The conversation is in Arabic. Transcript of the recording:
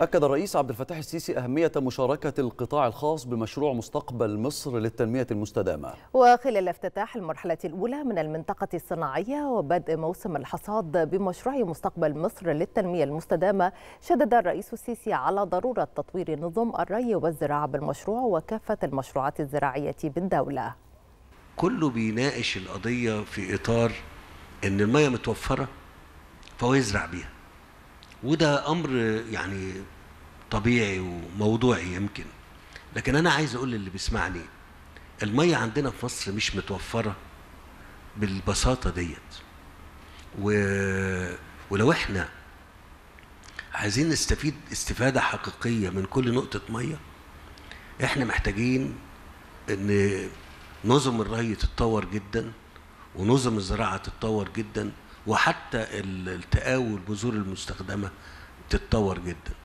أكد الرئيس عبد الفتاح السيسي أهمية مشاركة القطاع الخاص بمشروع مستقبل مصر للتنمية المستدامة. وخلال افتتاح المرحلة الأولى من المنطقة الصناعية وبدء موسم الحصاد بمشروع مستقبل مصر للتنمية المستدامة، شدد الرئيس السيسي على ضرورة تطوير نظم الري والزراعة بالمشروع وكافة المشروعات الزراعية بالدولة. كله بيناقش القضية في إطار إن المياه متوفرة فهو يزرع بيها، وده أمر يعني طبيعي وموضوعي يمكن، لكن أنا عايز أقول للي بيسمعني المية عندنا في مصر مش متوفرة بالبساطة ديت، ولو احنا عايزين نستفيد استفادة حقيقية من كل نقطة مية، احنا محتاجين ان نظم الري تتطور جدا، ونظم الزراعة تتطور جدا، وحتى التقاوي والبذور المستخدمة تتطور جدا.